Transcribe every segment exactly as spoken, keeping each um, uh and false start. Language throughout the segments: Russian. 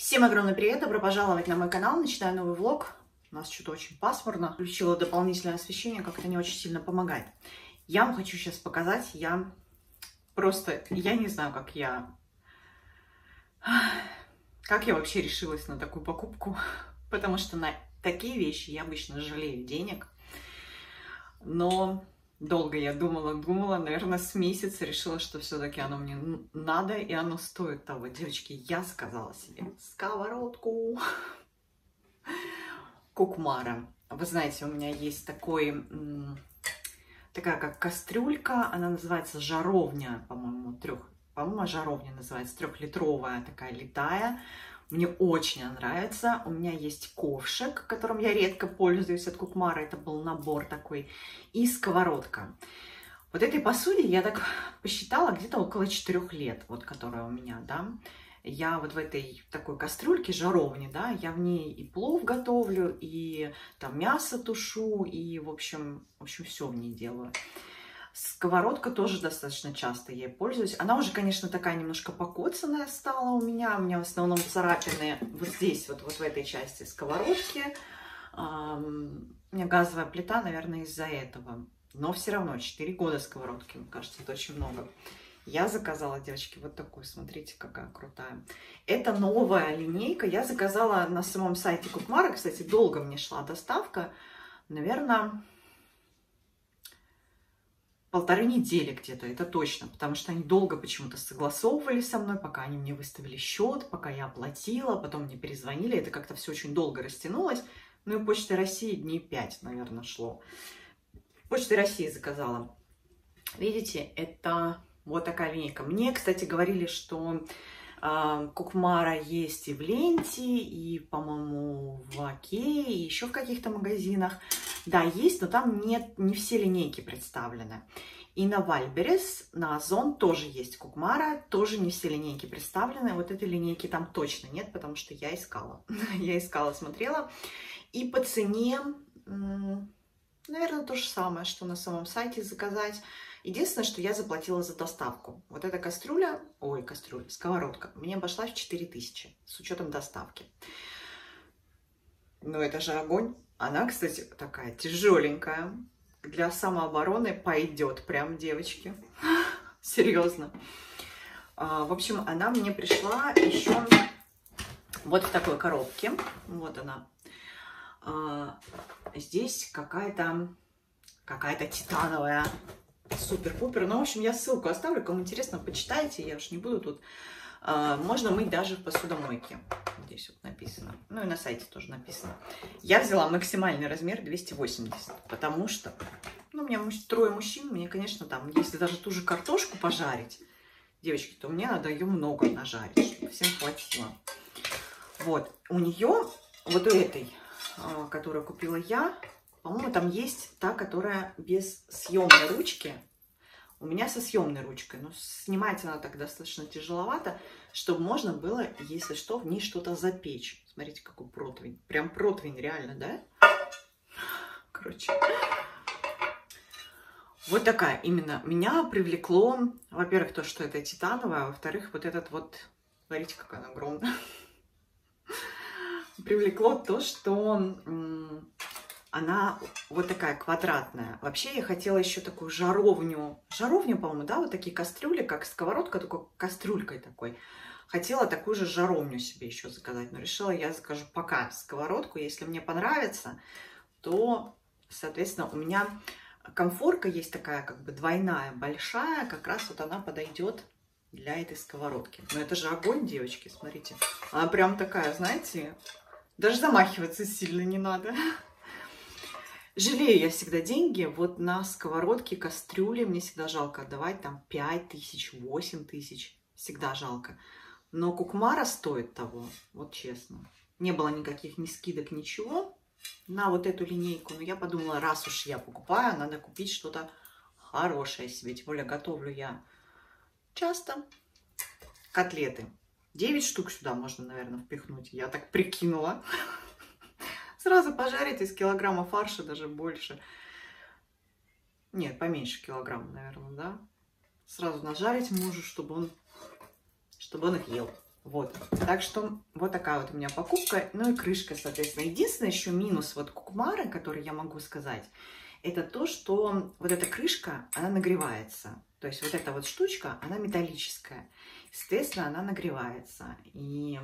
Всем огромный привет, добро пожаловать на мой канал, начинаю новый влог. У нас что-то очень пасмурно, включила дополнительное освещение, как-то не очень сильно помогает. Я вам хочу сейчас показать, я просто, я не знаю, как я, как я вообще решилась на такую покупку, потому что на такие вещи я обычно жалею денег, но долго я думала, думала, наверное, с месяца решила, что все-таки оно мне надо, и оно стоит того. Девочки, я сказала себе сковородку Кукмара. Вы знаете, у меня есть такой, такая как кастрюлька, она называется жаровня, по-моему, трех, по-моему, жаровня называется, трехлитровая, такая литая. Мне очень нравится. У меня есть ковшик, которым я редко пользуюсь от Кукмара. Это был набор такой. И сковородка. Вот этой посуде я так посчитала где-то около четырёх лет, вот которая у меня, да. Я вот в этой такой кастрюльке, жаровне, да, я в ней и плов готовлю, и там мясо тушу, и, в общем, в общем, все в ней делаю. Сковородка тоже достаточно часто ей пользуюсь. Она уже, конечно, такая немножко покоцанная стала у меня. У меня в основном царапины вот здесь, вот, вот в этой части сковородки. У меня газовая плита, наверное, из-за этого. Но все равно четыре года сковородки, мне кажется, это очень много. Я заказала, девочки, вот такую, смотрите, какая крутая. Это новая линейка. Я заказала на самом сайте Кукмара. Кстати, долго мне шла доставка. Наверное... полторы недели где-то, это точно, потому что они долго почему-то согласовывали со мной, пока они мне выставили счет, пока я оплатила, потом мне перезвонили, это как-то все очень долго растянулось. Ну и Почтой России дней пять, наверное, шло. Почтой России заказала. Видите, это вот такая линейка. Мне, кстати, говорили, что э, Кукмара есть и в Ленте, и, по-моему, в Окее, и еще в каких-то магазинах. Да, есть, но там нет, не все линейки представлены. И на Вальберес, на Озон тоже есть Кукмара, тоже не все линейки представлены. Вот этой линейки там точно нет, потому что я искала. Я искала, смотрела. И по цене, наверное, то же самое, что на самом сайте заказать. Единственное, что я заплатила за доставку. Вот эта кастрюля, ой, кастрюля, сковородка, мне обошлась в четыре тысячи с учетом доставки. Но это же огонь. Она, кстати, такая тяжеленькая. Для самообороны пойдет прям, девочки. Серьезно. В общем, она мне пришла еще вот в такой коробке. Вот она. Здесь какая-то какая-то титановая. Супер-пупер. Ну, в общем, я ссылку оставлю. Кому интересно, почитайте. Я уж не буду тут. Можно мыть даже в посудомойке. Здесь вот написано. Ну и на сайте тоже написано. Я взяла максимальный размер двести восемьдесят. Потому что, ну, у меня трое мужчин. Мне, конечно, там, если даже ту же картошку пожарить, девочки, то мне надо ее много нажарить, чтобы всем хватило. Вот. У нее, вот у этой, которую купила я, по-моему, там есть та, которая без съемной ручки. У меня со съемной ручкой, но снимать она так достаточно тяжеловато, чтобы можно было, если что, в ней что-то запечь. Смотрите, какой противень. Прям противень, реально, да? Короче. Вот такая именно. Меня привлекло, во-первых, то, что это титановая, а во-вторых, вот этот вот, смотрите, какая она огромная. Привлекло то, что... она вот такая квадратная. Вообще я хотела еще такую жаровню. Жаровню, по-моему, да? Вот такие кастрюли, как сковородка, только кастрюлькой такой. Хотела такую же жаровню себе еще заказать. Но решила, я закажу пока сковородку. Если мне понравится, то, соответственно, у меня комфорка есть такая, как бы двойная, большая. Как раз вот она подойдет для этой сковородки. Но это же огонь, девочки, смотрите. Она прям такая, знаете, даже замахиваться сильно не надо. Жалею я всегда деньги вот на сковородки, кастрюли. Мне всегда жалко отдавать там пять тысяч, восемь тысяч. Всегда жалко. Но Кукмара стоит того, вот честно. Не было никаких ни скидок, ничего на вот эту линейку. Но я подумала, раз уж я покупаю, надо купить что-то хорошее себе. Тем более готовлю я часто котлеты. девять штук сюда можно, наверное, впихнуть. Я так прикинула. Сразу пожарить из килограмма фарша, даже больше. Нет, поменьше килограмма, наверное, да. Сразу нажарить мужу, чтобы он, чтобы он их ел. Вот, так что вот такая вот у меня покупка, ну и крышка, соответственно. Единственное еще минус вот Кукмары, который я могу сказать, это то, что вот эта крышка, она нагревается. То есть вот эта вот штучка, она металлическая. Соответственно, она нагревается. И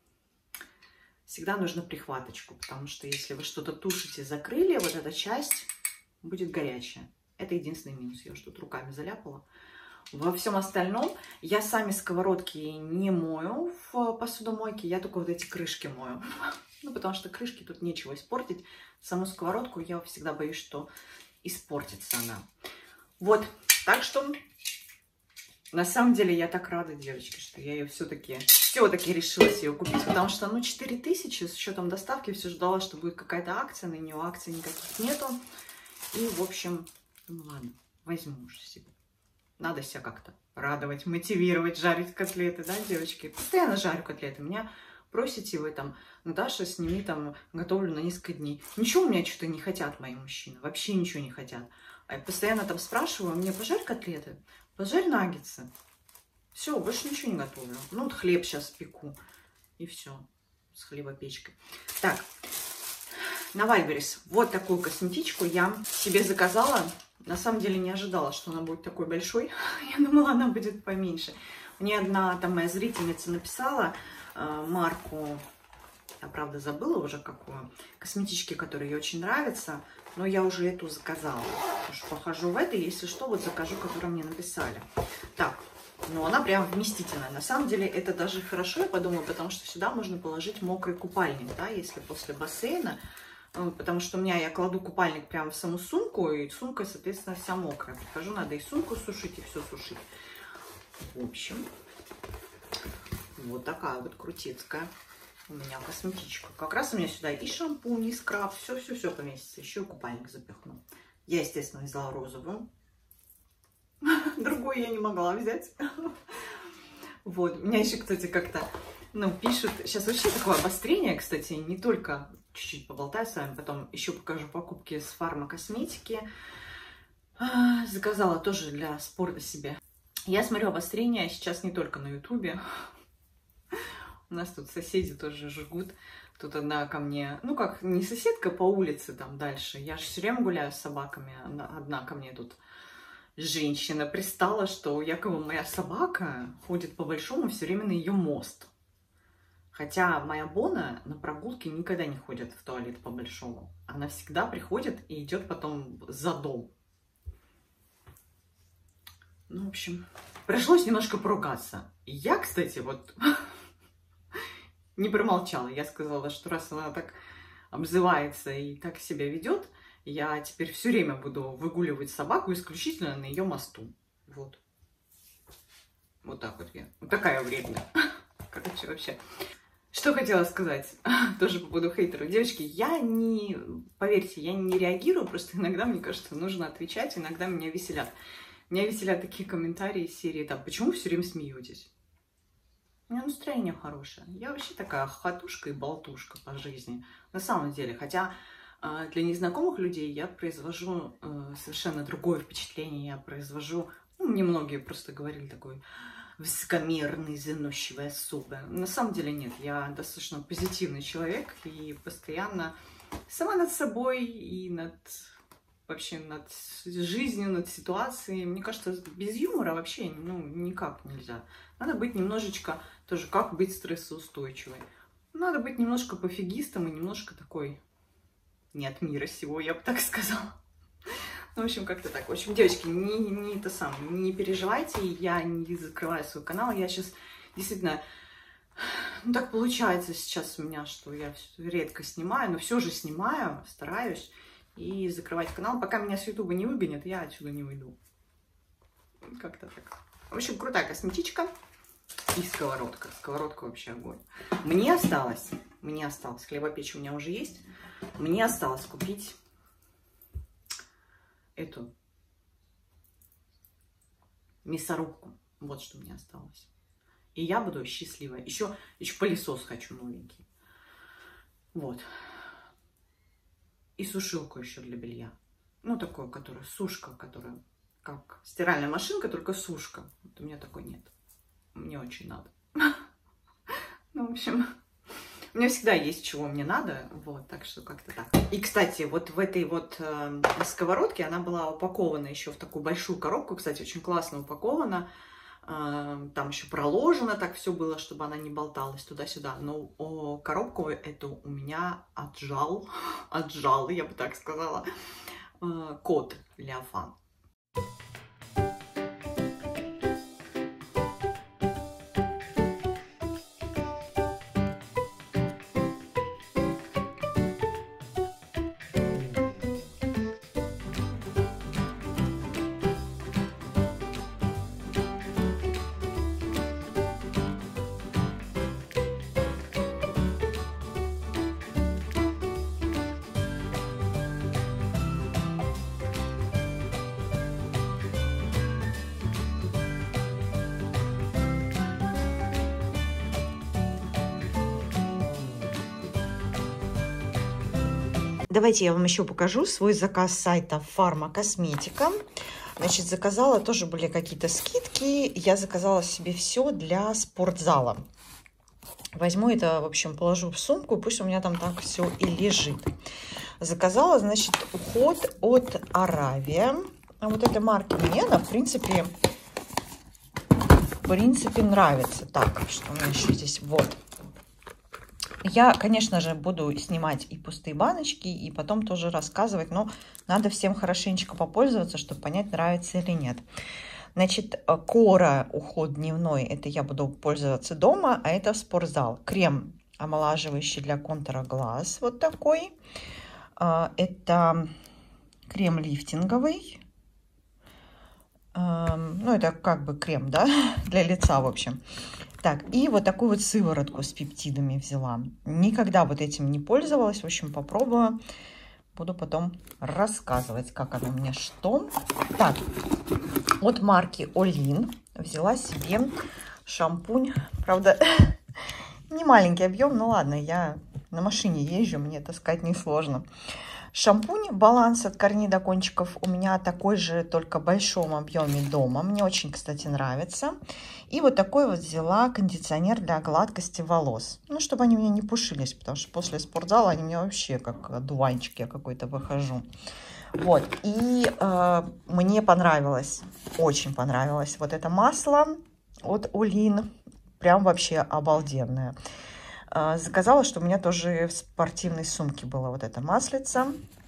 всегда нужно прихваточку, потому что если вы что-то тушите, закрыли, вот эта часть будет горячая. Это единственный минус. Я уже тут руками заляпала. Во всем остальном я сами сковородки не мою в посудомойке, я только вот эти крышки мою. Ну, потому что крышки тут нечего испортить. Саму сковородку я всегда боюсь, что испортится она. Вот, так что на самом деле я так рада, девочки, что я ее все-таки все-таки решилась ее купить. Потому что, ну, четыре тысячи с учетом доставки, все ждала, что будет какая-то акция, на нее акций никаких нету. И, в общем, ну ладно, возьму уже себе. Надо себя как-то радовать, мотивировать, жарить котлеты, да, девочки? Постоянно жарю котлеты. Меня просите вы там, Наташа, сними там, готовлю на несколько дней. Ничего у меня что-то не хотят мои мужчины, вообще ничего не хотят. А я постоянно там спрашиваю, мне пожарь котлеты, пожарь наггетсы. Все, больше ничего не готовлю. Ну, вот хлеб сейчас пеку. И все, с хлебопечкой. Так, на Вайлдберрис вот такую косметичку я себе заказала. На самом деле не ожидала, что она будет такой большой. Я думала, она будет поменьше. Мне одна там моя зрительница написала э, марку, я правда забыла уже какую, косметички, которые ей очень нравятся, но я уже эту заказала. Уж похожу в этой, если что, вот закажу, которую мне написали. Так, ну она прям вместительная. На самом деле это даже хорошо, я подумала, потому что сюда можно положить мокрый купальник, да, если после бассейна. Потому что у меня, я кладу купальник прямо в саму сумку, и сумка, соответственно, вся мокрая. Прихожу, надо и сумку сушить, и все сушить. В общем, вот такая вот крутецкая у меня косметичка. Как раз у меня сюда и шампунь, и скраб, все-все-все поместится. Еще и купальник запихну. Я, естественно, взяла розовую. Другую я не могла взять. Вот, у меня еще, кстати, как-то, ну, пишут, сейчас вообще такое обострение, кстати, не только, чуть-чуть поболтаю с вами, потом еще покажу покупки с фармакосметики. Заказала тоже для спорта себе. Я смотрю обострение сейчас не только на ютубе. У нас тут соседи тоже жгут. Тут одна ко мне, ну как, не соседка по улице там дальше. Я же все время гуляю с собаками. Одна ко мне тут женщина пристала, что якобы моя собака ходит по большому все время на ее мост. Хотя моя Бона на прогулке никогда не ходит в туалет по большому. Она всегда приходит и идет потом за дом. Ну, в общем, пришлось немножко поругаться. Я, кстати, вот не промолчала. Я сказала, что раз она так обзывается и так себя ведет, я теперь все время буду выгуливать собаку исключительно на ее мосту. Вот. Вот так вот я. Вот такая вредная. Короче, вообще. Что хотела сказать, тоже по поводу хейтеров. Девочки, я не, поверьте, я не реагирую, просто иногда, мне кажется, нужно отвечать, иногда меня веселят. Меня веселят такие комментарии из серии, там, почему вы все время смеетесь? У меня настроение хорошее. Я вообще такая хохотушка и болтушка по жизни, на самом деле. Хотя для незнакомых людей я произвожу совершенно другое впечатление, я произвожу, ну, мне многие просто говорили такой... высокомерный, заносчивая особа. На самом деле нет, я достаточно позитивный человек и постоянно сама над собой и над вообще над жизнью, над ситуацией. Мне кажется, без юмора вообще ну, никак нельзя. Надо быть немножечко, тоже как быть стрессоустойчивой. Надо быть немножко пофигистом и немножко такой не от мира сего, я бы так сказала. Ну, в общем, как-то так. В общем, девочки, не, не это самое, не переживайте, я не закрываю свой канал. Я сейчас действительно, ну, так получается сейчас у меня, что я редко снимаю, но все же снимаю, стараюсь. И закрывать канал. Пока меня с ютуба не выгонят, я отсюда не уйду. Как-то так. В общем, крутая косметичка и сковородка. Сковородка вообще огонь. Мне осталось, мне осталось, хлебопечь у меня уже есть. Мне осталось купить эту мясорубку. Вот что мне осталось. И я буду счастливая. Еще, еще пылесос хочу новенький. Вот. И сушилку еще для белья. Ну, такую, которая сушка, которая как стиральная машинка, только сушка. Вот у меня такой нет. Мне очень надо. Ну, в общем, у меня всегда есть, чего мне надо, вот, так что как-то так. И, кстати, вот в этой вот э, сковородке она была упакована еще в такую большую коробку, кстати, очень классно упакована. Э, там еще проложено так все было, чтобы она не болталась туда-сюда. Но о, коробку эту у меня отжал, отжал, я бы так сказала, э, кот Леофан. Давайте я вам еще покажу свой заказ с сайта Фармакосметика. Значит, заказала, тоже были какие-то скидки. Я заказала себе все для спортзала. Возьму это, в общем, положу в сумку, пусть у меня там так все и лежит. Заказала, значит, уход от Аравия. А вот этой марки мне она, в принципе, в принципе, нравится. Так, что у меня еще здесь? Вот. Я, конечно же, буду снимать и пустые баночки, и потом тоже рассказывать, но надо всем хорошенечко попользоваться, чтобы понять, нравится или нет. Значит, Кора уход дневной, это я буду пользоваться дома, а это спортзал. Крем омолаживающий для контура глаз, вот такой. Это крем лифтинговый. Ну, это как бы крем, да, для лица, в общем. Так, и вот такую вот сыворотку с пептидами взяла. Никогда вот этим не пользовалась. В общем, попробую. Буду потом рассказывать, как оно у меня что. Так, от марки Олин взяла себе шампунь. Правда, не маленький объем, ну ладно, я на машине езжу, мне таскать несложно. Шампунь «Баланс» от корней до кончиков у меня такой же, только в большом объеме дома. Мне очень, кстати, нравится. И вот такой вот взяла кондиционер для гладкости волос. Ну, чтобы они у меня не пушились, потому что после спортзала они у меня вообще как дуванчик я какой-то выхожу. Вот. И э, мне понравилось, очень понравилось вот это масло от Олин. Прям вообще обалденное. Заказала, что у меня тоже в спортивной сумке было вот это маслице.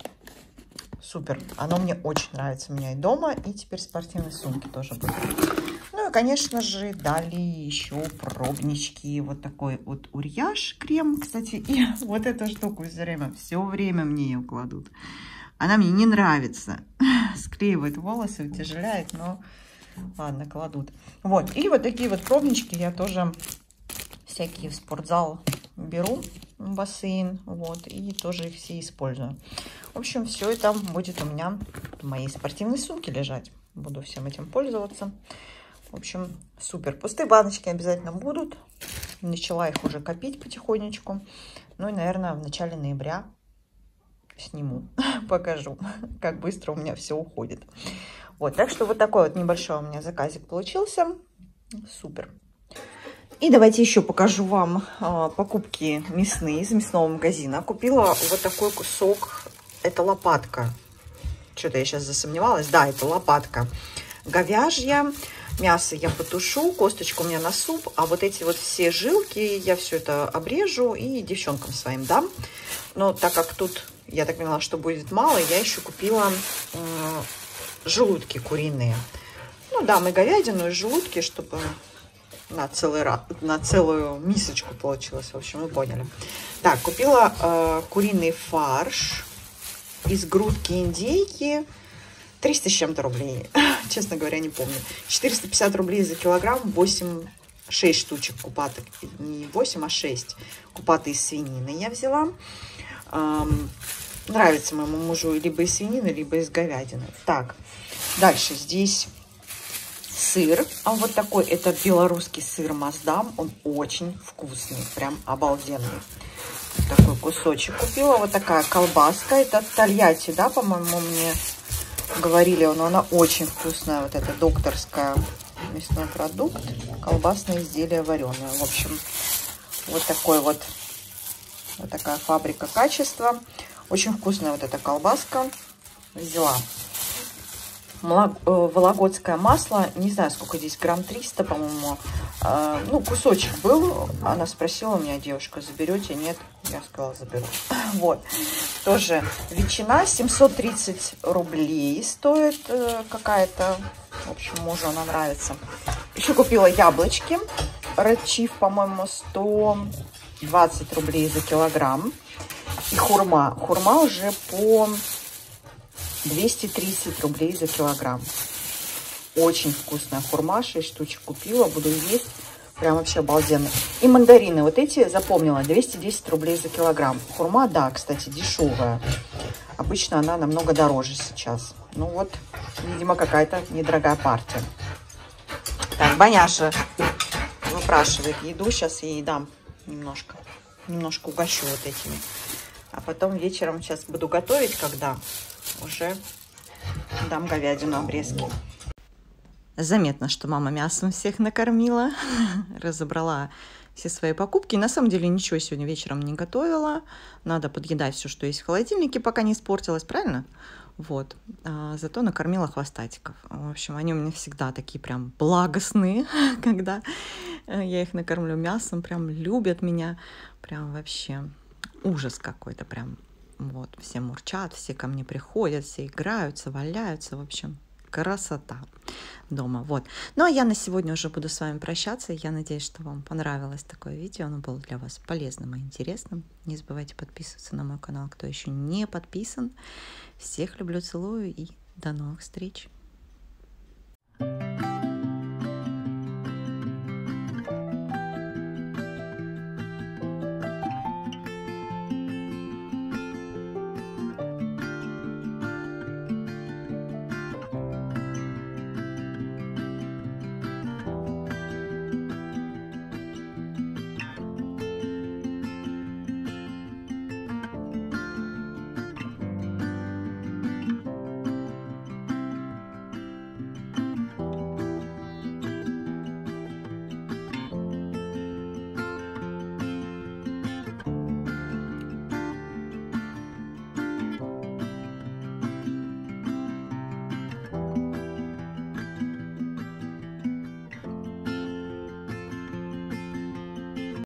Супер. Оно мне очень нравится. У меня и дома, и теперь в спортивной сумке тоже будет. Ну и, конечно же, дали еще пробнички. Вот такой вот Урьяж крем, кстати. И вот эту штуку все время, все время мне ее кладут. Она мне не нравится. Склеивает волосы, утяжеляет, но ладно, кладут. Вот. И вот такие вот пробнички я тоже всякие в спортзал беру, в бассейн, вот, и тоже их все использую. В общем, все это будет у меня в моей спортивной сумке лежать. Буду всем этим пользоваться. В общем, супер. Пустые баночки обязательно будут. Начала их уже копить потихонечку. Ну и, наверное, в начале ноября сниму, покажу, как быстро у меня все уходит. Вот, так что вот такой вот небольшой у меня заказик получился. Супер. И давайте еще покажу вам а, покупки мясные из мясного магазина. Купила вот такой кусок. Это лопатка. Что-то я сейчас засомневалась. Да, это лопатка говяжья. Мясо я потушу, косточку у меня на суп. А вот эти вот все жилки я все это обрежу и девчонкам своим дам. Но так как тут, я так поняла, что будет мало, я еще купила э, желудки куриные. Ну, дам и говядину, и желудки, чтобы... На, целый, на целую мисочку получилось, в общем, вы поняли. Так, купила э, куриный фарш из грудки индейки. триста с чем-то рублей. Честно говоря, не помню. четыреста пятьдесят рублей за килограмм. восемь, шесть штучек купаток. Не восемь, а шесть купаты из свинины я взяла. Эм, нравится моему мужу либо из свинины, либо из говядины. Так, дальше здесь... Сыр, а вот такой, это белорусский сыр Маасдам, он очень вкусный, прям обалденный. Вот такой кусочек купила, вот такая колбаска, это от Тольятти, да, по-моему, мне говорили, но она очень вкусная, вот эта докторская мясной продукт, колбасное изделие вареное, в общем, Вот такой вот, вот такая фабрика качества. Очень вкусная вот эта колбаска. Взяла вологодское масло. Не знаю, сколько здесь, грамм триста, по-моему. Ну, кусочек был. Она спросила у меня, девушка, заберете? Нет. Я сказала, заберу. Вот. Тоже ветчина. семьсот тридцать рублей стоит какая-то. В общем, мужу она нравится. Еще купила яблочки. Red Chief, по-моему, сто двадцать рублей за килограмм. И хурма. Хурма уже по двести тридцать рублей за килограмм. Очень вкусная хурма. шесть штучек купила. Буду есть. Прям вообще обалденно. И мандарины. Вот эти запомнила. двести десять рублей за килограмм. Хурма, да, кстати, дешевая. Обычно она намного дороже сейчас. Ну вот, видимо, какая-то недорогая партия. Так, Боняша выпрашивает еду. Сейчас я ей дам немножко. Немножко угощу вот этими. А потом вечером сейчас буду готовить, когда уже дам говядину, обрезки. Заметно, что мама мясом всех накормила. Разобрала все свои покупки. На самом деле ничего сегодня вечером не готовила. Надо подъедать все, что есть в холодильнике, пока не испортилось, правильно? Вот. А, зато накормила хвостатиков. В общем, они у меня всегда такие прям благостные, когда я их накормлю мясом. Прям любят меня. Прям вообще ужас какой-то прям. Вот. Все мурчат, все ко мне приходят, все играются, валяются. В общем, красота дома. Вот. Ну, а я на сегодня уже буду с вами прощаться. Я надеюсь, что вам понравилось такое видео. Оно было для вас полезным и интересным. Не забывайте подписываться на мой канал, кто еще не подписан. Всех люблю, целую и до новых встреч.